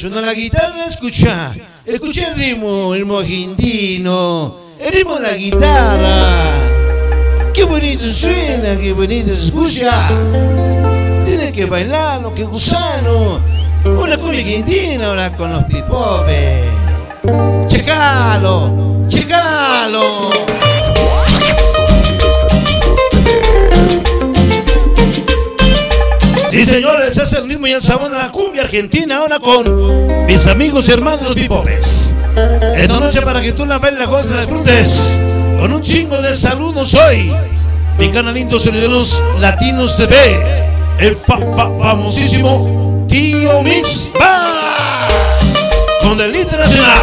suena la guitarra, escucha el ritmo argentino, el ritmo de la guitarra. Qué bonito suena, qué bonito se escucha. Tienes que bailarlo, que gusano. Una cumbia argentina ahora con los pipopes. Checalo, checalo. Sí, señores, es el ritmo y el sabor de la cumbia argentina ahora con mis amigos y hermanos los pipopes. Esta noche para que tú la bailes, la gozes, la disfrutes con un chingo de saludos hoy. Mi canalito Sonideros Latinos TV, el famosísimo Tío Mix va con el internacional.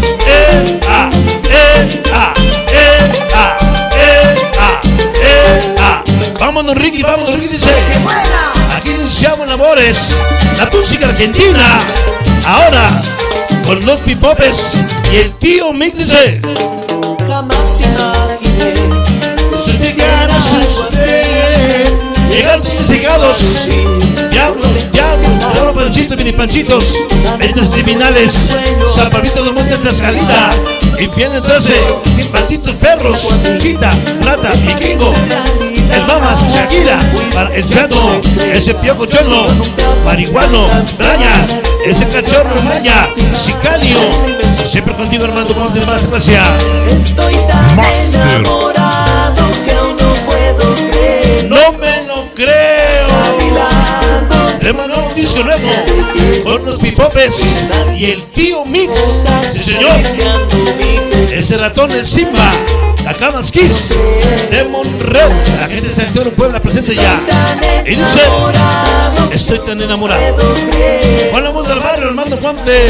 Vámonos Ricky, dice. Aquí iniciamos labores, la música argentina. Ahora con los pipopes y el Tío Mix dice. Jamás imaginé sus llegadas, llegaron investigados, diablos, panchitos, mini panchitos, mentes criminales, zaparritos del monte de Tlaxcalita, infiel 13, malditos perros, chita, rata, vikingo, el mamas, Shakira, para el chato, ese piojo chono, marihuano, Brian, ese cachorro maya, sicario, siempre contigo hermano, ponte más gracias. Estoy tan enamorado que aún no puedo creer. No me lo creo. Hermano, un disco nuevo con los pipopes y el Tío Mix. Sí, señor. Ese ratón, el Simba, la Camas Kiss de Monreal. La gente de Santiago Puebla presente ya. Y dice, estoy tan enamorado. Con la voz del barrio, hermano Juan de.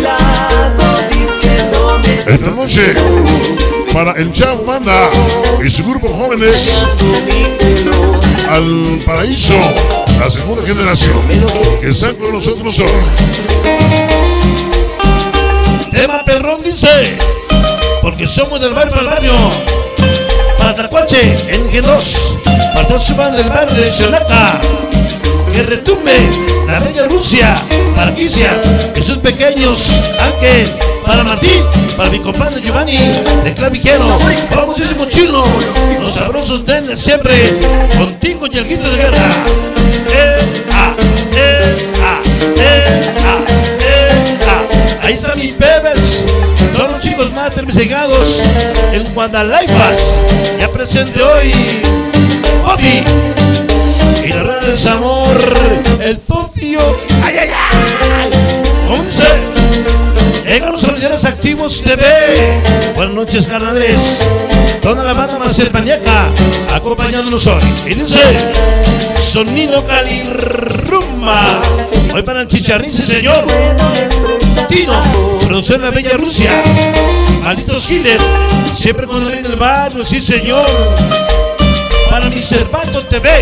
Esta noche, para el Chavo Banda y su grupo jóvenes, al paraíso, la segunda generación, que están con nosotros hoy. Tema perrón dice, porque somos del barrio al barrio. Para Tacuache, en G2, para toda su banda del barrio de Xonata, que retumbe la bella Rusia, para Kisia, que sus pequeños Ángel, para Martín, para mi compadre Giovanni, de Claviquero, famosísimo chino, los sabrosos nenes siempre, contigo y el grito de guerra. Ahí está mi Pebbles, todos los chicos más termisegados en Guadalajara, ya presente hoy, Bobby, y la red del amor, el Tucio, ay, ay, ay, 11. Llegan los solidarios activos TV. Buenas noches, carnales. Toda la banda más serpañaca acompañándonos hoy. Y dice, sonido calirrumba. Hoy para el Chicharrín, sí, señor. Tino, producción de la bella Rusia. Maldito Killer, siempre con el rey del barrio, sí, señor. Para mi Cervato TV.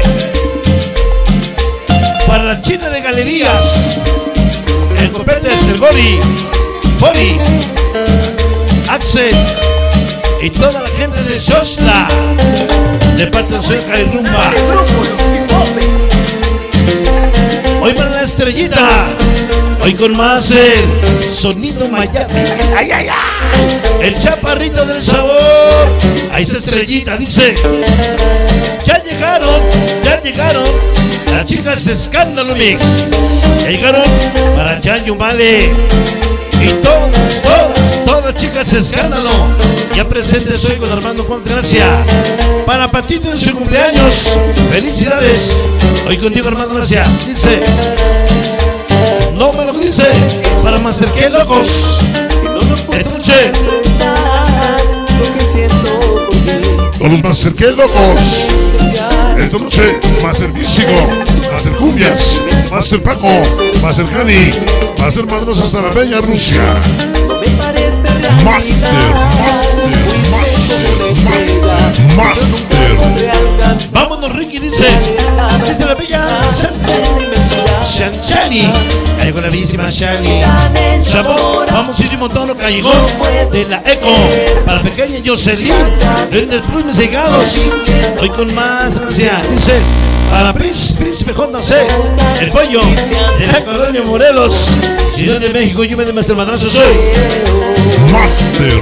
Para la China de Galerías. El Copetes, el Gori. Bori, Axel y toda la gente de Xochla, de parte de Soy Calirrumba. Hoy para la estrellita, hoy con más el sonido Miami. Ay, ay, ay. El chaparrito del sabor. Ahí está estrellita, dice. Ya llegaron las chicas Escándalo Mix. Ya llegaron para Chayo Vale. Y todas chicas Escándalo, ya presentes hoy con Armando Juan Gracia. Para Patito en su cumpleaños, felicidades. Hoy contigo Armando Gracia, dice. No me lo dice. Para Master que locos. Esta noche. Con los Master que locos. Esta noche, Master Físico, Master Cumbias, Master Paco, Master Cani, Master Madros hasta la bella Rusia. Master. Vámonos, Ricky, dice la bella Santa. Shani, ahí con la bellísima Shani. Sabor, famosísimo tono callejón de la Eco. Para pequeña Jocelyn, de plumes llegados. Hoy con más gracia, dice. Para Príncipe JC, el pollo de la colonia Morelos, Ciudad de México, yo me de Master Madrazo soy. Master.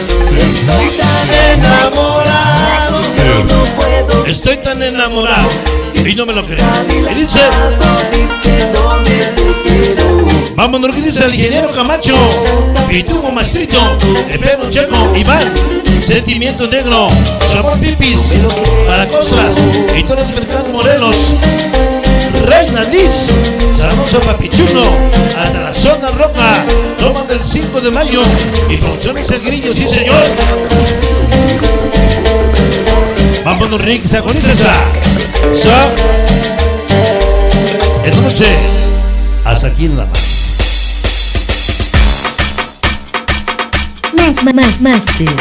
Enamorado. Estoy tan enamorado y no me lo creo. Y dice, vámonos, lo que dice el ingeniero Camacho, Pitugo Mastrito, el Pedro Checo, Iván, Sentimiento Negro, Sabor Pipis, para Costras y todos los mercados Morelos. Reina Liz, Sabroso Papichuno, hasta la zona roca, toma del 5 de mayo y Producciones El Grillo, sí señor. Vámonos, Rick, saconícesa. Esta noche, hasta aquí en la Master.